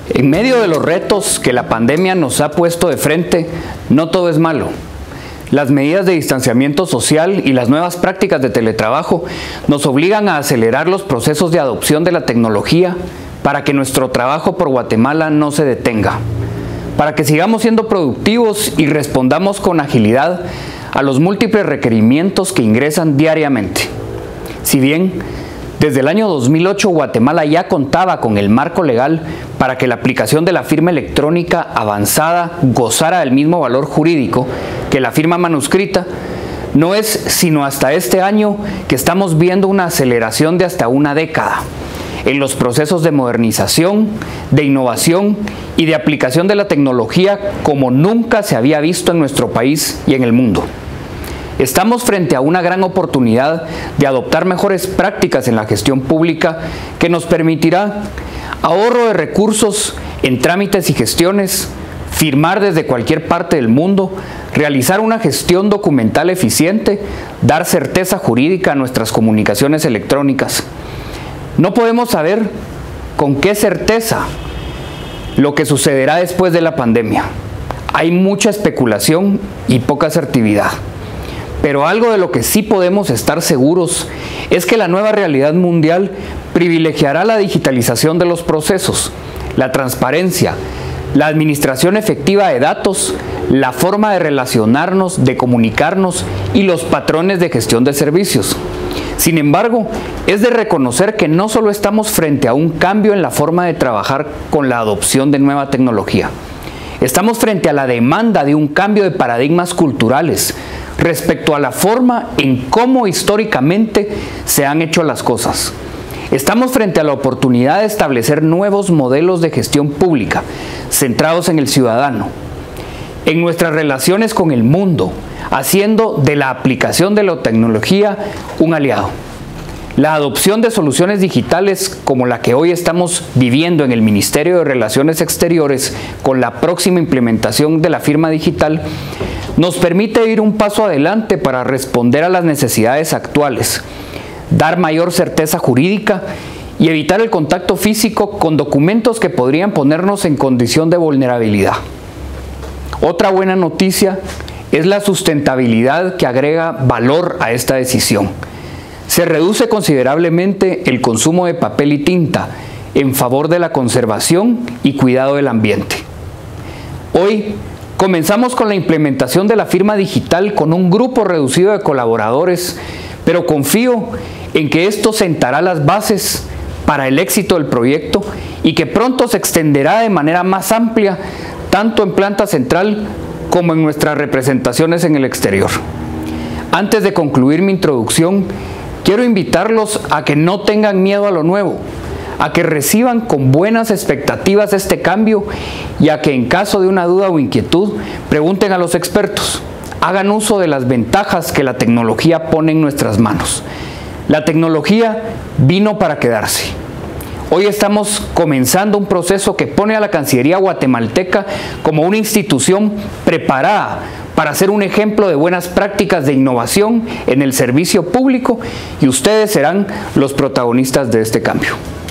En medio de los retos que la pandemia nos ha puesto de frente, no todo es malo. Las medidas de distanciamiento social y las nuevas prácticas de teletrabajo nos obligan a acelerar los procesos de adopción de la tecnología para que nuestro trabajo por Guatemala no se detenga, para que sigamos siendo productivos y respondamos con agilidad a los múltiples requerimientos que ingresan diariamente. Si bien desde el año 2008 Guatemala ya contaba con el marco legal para que la aplicación de la firma electrónica avanzada gozara del mismo valor jurídico que la firma manuscrita, no es sino hasta este año que estamos viendo una aceleración de hasta una década en los procesos de modernización, de innovación y de aplicación de la tecnología como nunca se había visto en nuestro país y en el mundo. Estamos frente a una gran oportunidad de adoptar mejores prácticas en la gestión pública que nos permitirá ahorro de recursos en trámites y gestiones, firmar desde cualquier parte del mundo, realizar una gestión documental eficiente, dar certeza jurídica a nuestras comunicaciones electrónicas. No podemos saber con qué certeza lo que sucederá después de la pandemia. Hay mucha especulación y poca asertividad. Pero algo de lo que sí podemos estar seguros es que la nueva realidad mundial privilegiará la digitalización de los procesos, la transparencia, la administración efectiva de datos, la forma de relacionarnos, de comunicarnos y los patrones de gestión de servicios. Sin embargo, es de reconocer que no solo estamos frente a un cambio en la forma de trabajar con la adopción de nueva tecnología. Estamos frente a la demanda de un cambio de paradigmas culturales respecto a la forma en cómo históricamente se han hecho las cosas. Estamos frente a la oportunidad de establecer nuevos modelos de gestión pública centrados en el ciudadano, en nuestras relaciones con el mundo, haciendo de la aplicación de la tecnología un aliado. La adopción de soluciones digitales como la que hoy estamos viviendo en el Ministerio de Relaciones Exteriores con la próxima implementación de la firma digital nos permite ir un paso adelante para responder a las necesidades actuales, dar mayor certeza jurídica y evitar el contacto físico con documentos que podrían ponernos en condición de vulnerabilidad. Otra buena noticia es la sustentabilidad que agrega valor a esta decisión. Se reduce considerablemente el consumo de papel y tinta en favor de la conservación y cuidado del ambiente. Hoy comenzamos con la implementación de la firma digital con un grupo reducido de colaboradores, pero confío en que esto sentará las bases para el éxito del proyecto y que pronto se extenderá de manera más amplia tanto en planta central como en nuestras representaciones en el exterior. Antes de concluir mi introducción, quiero invitarlos a que no tengan miedo a lo nuevo, a que reciban con buenas expectativas este cambio y a que en caso de una duda o inquietud pregunten a los expertos. Hagan uso de las ventajas que la tecnología pone en nuestras manos. La tecnología vino para quedarse. Hoy estamos comenzando un proceso que pone a la Cancillería guatemalteca como una institución preparada para ser un ejemplo de buenas prácticas de innovación en el servicio público y ustedes serán los protagonistas de este cambio.